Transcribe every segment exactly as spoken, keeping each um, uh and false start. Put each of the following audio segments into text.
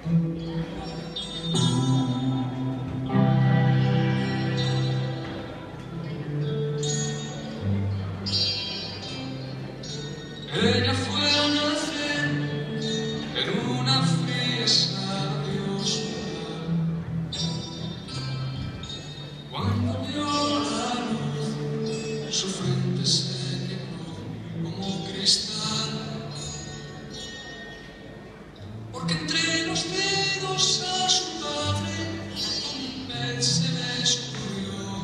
Ella fue a nacer en una fiesta de hospital. Cuando vio la luz, su frente se quebró como cristal, porque entre los dedos a su padre un mes se le escurrió.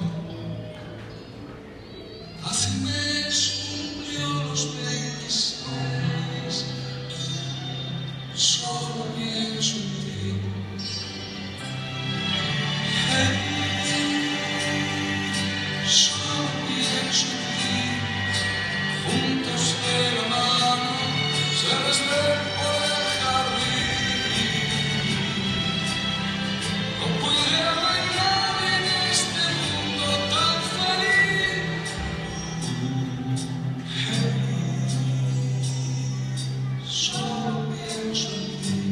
Hace un mes cumplió los veintiséis, solo pienso en ti. Hey, solo pienso en ti. Juntos de la mano se les ve por el jardín. No puede haber nadie en este mundo tan feliz. Solo pienso en ti.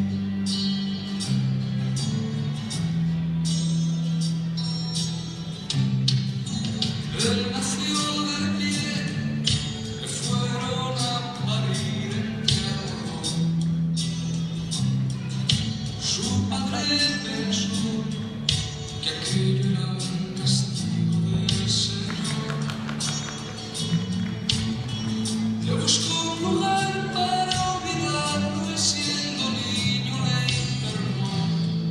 Él nació de pie, le fueron a parir entre algodón. Su padre pensó que aquello era un castigo del Señor. Le buscó un lugar para olvidarlo y siendo niño le internó.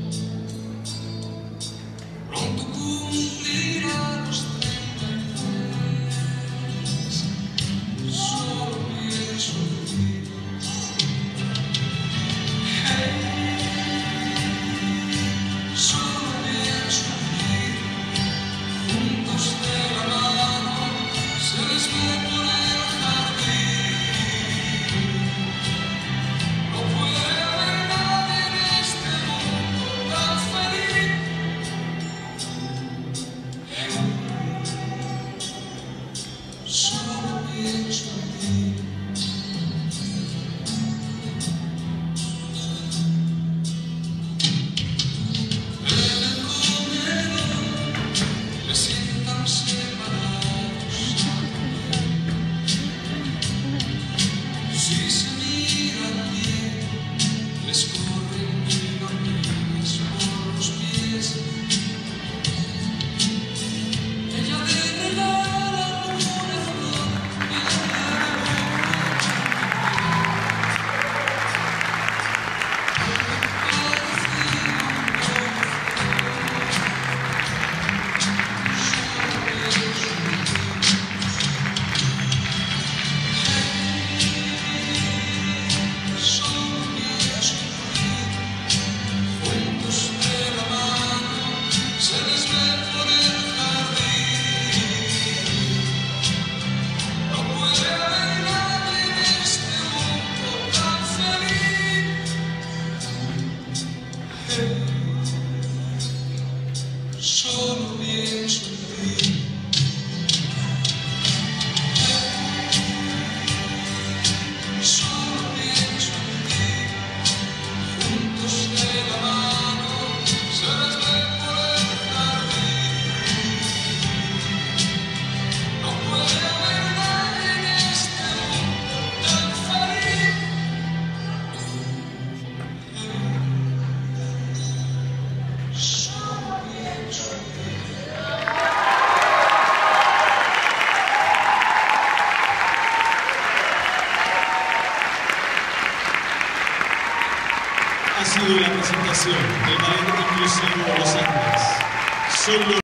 Pronto cumplirá los treinta y tres. Solo pienso en ti. Hey, solo pienso en ti. Juntos de la mano se les ve por el jardín. No puede haber nadie en este mundo tan feliz. Solo pienso en ti. En el comedor le sientan separados. Si se miran bien, les corren mil hormigas por los pies. Ella le regala una flor y le solo pienso en ti. Juntos de la mano se les ve por el jardín. No puede haber nadie en este mundo tan feliz. Solo pienso en ti. Solo pienso en ti. Juntos de la mano se les ve por el jardín. No puede haber nadie en este mundo tan feliz. Solo pienso en ti. Ha sido la presentación del ballet inclusivo Los Andes. Solo